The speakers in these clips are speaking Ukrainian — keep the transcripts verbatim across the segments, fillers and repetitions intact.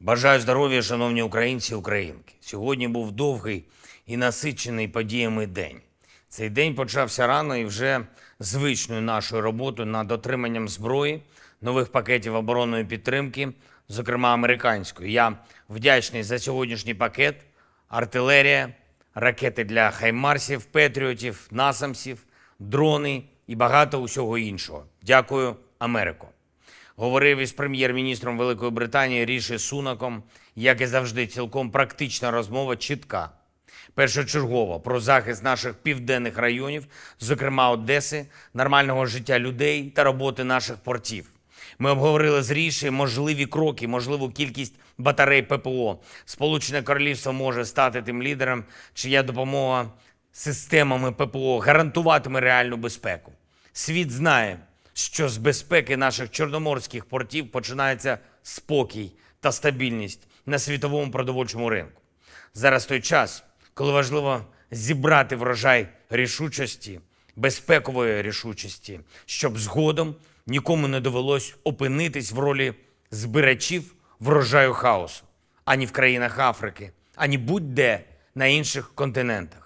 Бажаю здоров'я, шановні українці і українки. Сьогодні був довгий і насичений подіями день. Цей день почався рано і вже звичною нашою роботою над отриманням зброї, нових пакетів оборонної підтримки, зокрема американської. Я вдячний за сьогоднішній пакет, артилерія, ракети для хаймарсів, петріотів, насамсів, дрони і багато усього іншого. Дякую, Америко. Говорив із прем'єр-міністром Великої Британії Ріші Сунаком, як і завжди, цілком практична розмова, чітка. Першочергово про захист наших південних районів, зокрема Одеси, нормального життя людей та роботи наших портів. Ми обговорили з Ріші можливі кроки, можливу кількість батарей ППО. Сполучене Королівство може стати тим лідером, чия допомога системами ППО гарантуватиме реальну безпеку. Світ знає, що з безпеки наших чорноморських портів починається спокій та стабільність на світовому продовольчому ринку. Зараз той час, коли важливо зібрати врожай рішучості, безпекової рішучості, щоб згодом нікому не довелось опинитись в ролі збирачів врожаю хаосу, ані в країнах Африки, ані будь-де на інших континентах.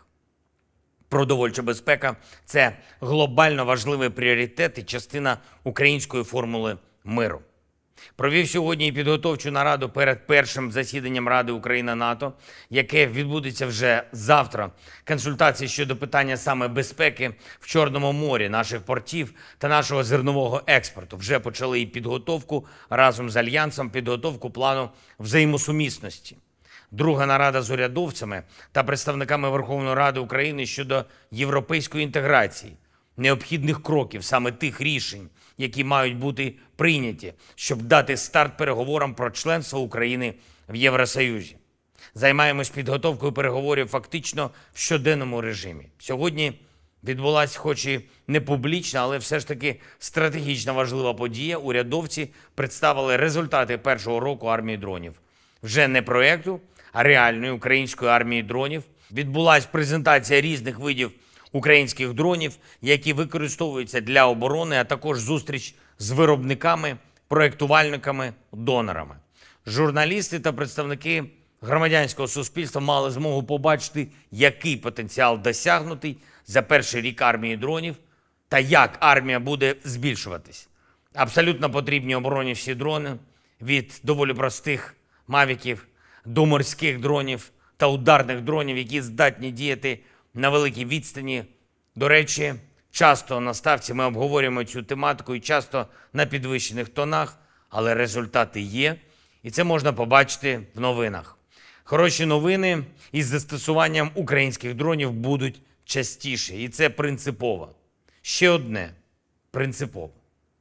Продовольча безпека – це глобально важливий пріоритет і частина української формули миру. Провів сьогодні і підготовчу нараду перед першим засіданням Ради Україна-НАТО, яке відбудеться вже завтра. Консультації щодо питання саме безпеки в Чорному морі, наших портів та нашого зернового експорту. Вже почали і підготовку разом з Альянсом, підготовку плану взаємосумісності. Друга нарада з урядовцями та представниками Верховної Ради України щодо європейської інтеграції, необхідних кроків, саме тих рішень, які мають бути прийняті, щоб дати старт переговорам про членство України в Євросоюзі. Займаємось підготовкою переговорів фактично в щоденному режимі. Сьогодні відбулася хоч і не публічна, але все ж таки стратегічно важлива подія. Урядовці представили результати першого року армії дронів. Вже не проєкту, а реальної української армії дронів. Відбулася презентація різних видів українських дронів, які використовуються для оборони, а також зустріч з виробниками, проєктувальниками, донорами. Журналісти та представники громадянського суспільства мали змогу побачити, який потенціал досягнутий за перший рік армії дронів та як армія буде збільшуватись. Абсолютно потрібні обороні всі дрони, від доволі простих мавіків до морських дронів та ударних дронів, які здатні діяти на великій відстані. До речі, часто на ставці ми обговорюємо цю тематику і часто на підвищених тонах, але результати є, і це можна побачити в новинах. Хороші новини із застосуванням українських дронів будуть частіше, і це принципово. Ще одне принципово.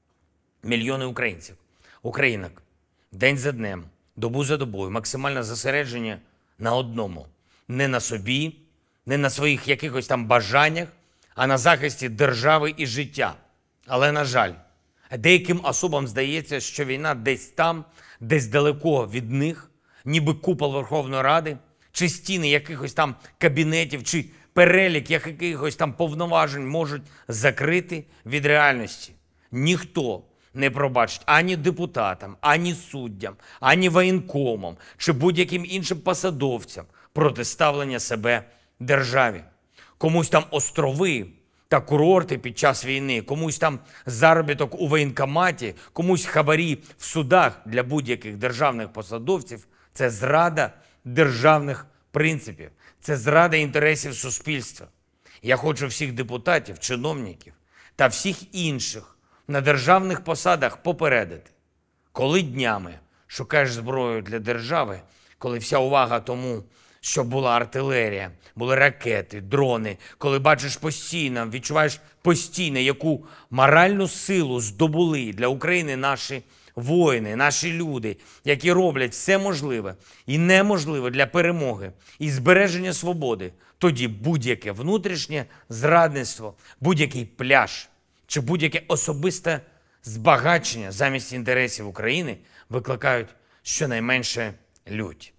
Мільйони українців, українок, день за днем, добу за добою, максимальне зосередження на одному. Не на собі, не на своїх якихось там бажаннях, а на захисті держави і життя. Але, на жаль, деяким особам здається, що війна десь там, десь далеко від них, ніби купол Верховної Ради, чи стіни якихось там кабінетів, чи перелік якихось там повноважень можуть закрити від реальності. Ніхто не пробачить ані депутатам, ані суддям, ані воєнкомам, чи будь-яким іншим посадовцям протиставлення себе державі. Комусь там острови та курорти під час війни, комусь там заробіток у воєнкоматі, комусь хабарі в судах для будь-яких державних посадовців – це зрада державних принципів, це зрада інтересів суспільства. Я хочу всіх депутатів, чиновників та всіх інших на державних посадах попередити. Коли днями шукаєш зброю для держави, коли вся увага тому, щоб була артилерія, були ракети, дрони, коли бачиш постійно, відчуваєш постійно, яку моральну силу здобули для України наші воїни, наші люди, які роблять все можливе і неможливе для перемоги і збереження свободи, тоді будь-яке внутрішнє зрадництво, будь-який пляж чи будь-яке особисте збагачення замість інтересів України викликають щонайменше лють.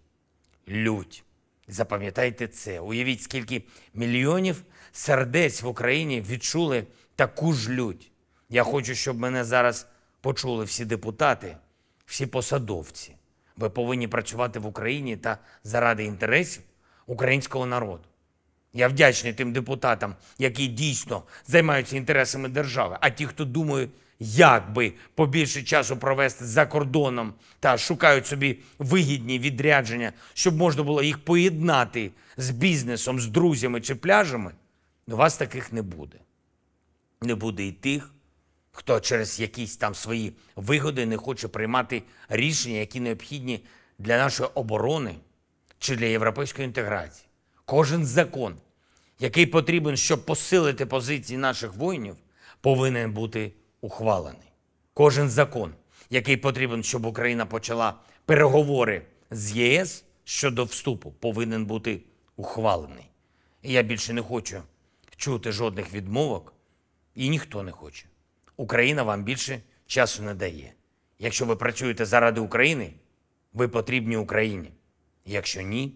Лють. Запам'ятайте це. Уявіть, скільки мільйонів сердець в Україні відчули таку ж лють. Я хочу, щоб мене зараз почули всі депутати, всі посадовці, Ви повинні працювати в Україні та заради інтересів українського народу. Я вдячний тим депутатам, які дійсно займаються інтересами держави, а ті, хто думають, як би побільше часу провести за кордоном та шукають собі вигідні відрядження, щоб можна було їх поєднати з бізнесом, з друзями чи пляжами, у вас таких не буде. Не буде і тих, хто через якісь там свої вигоди не хоче приймати рішення, які необхідні для нашої оборони чи для європейської інтеграції. Кожен закон, який потрібен, щоб посилити позиції наших воїнів, повинен бути ухвалений. Кожен закон, який потрібен, щоб Україна почала переговори з ЄС щодо вступу, повинен бути ухвалений. І я більше не хочу чути жодних відмовок, і ніхто не хоче. Україна вам більше часу не дає. Якщо ви працюєте заради України, ви потрібні Україні. Якщо ні,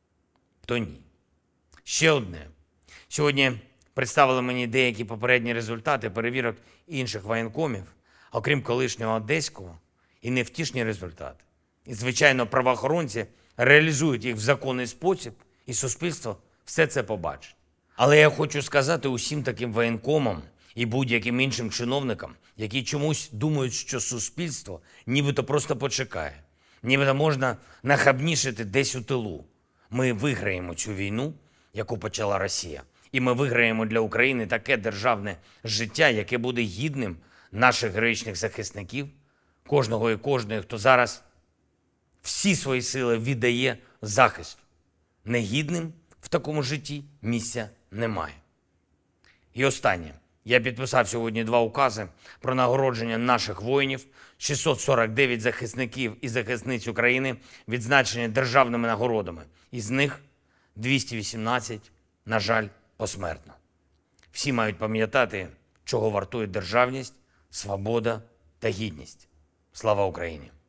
то ні. Ще одне. Сьогодні представили мені деякі попередні результати перевірок інших воєнкомів, окрім колишнього одеського, і невтішні результати. І, звичайно, правоохоронці реалізують їх в законний спосіб, і суспільство все це побачить. Але я хочу сказати усім таким воєнкомам і будь-яким іншим чиновникам, які чомусь думають, що суспільство нібито просто почекає, нібито можна нахабнішити десь у тилу. Ми виграємо цю війну, яку почала Росія. І ми виграємо для України таке державне життя, яке буде гідним наших героїчних захисників, кожного і кожної, хто зараз всі свої сили віддає захисту. Негідним в такому житті місця немає. І останнє. Я підписав сьогодні два укази про нагородження наших воїнів, шістсот сорок дев'ять захисників і захисниць України відзначені державними нагородами. Із них двісті вісімнадцять, на жаль, посмертно. Всі мають пам'ятати, чого вартує державність, свобода та гідність. Слава Україні!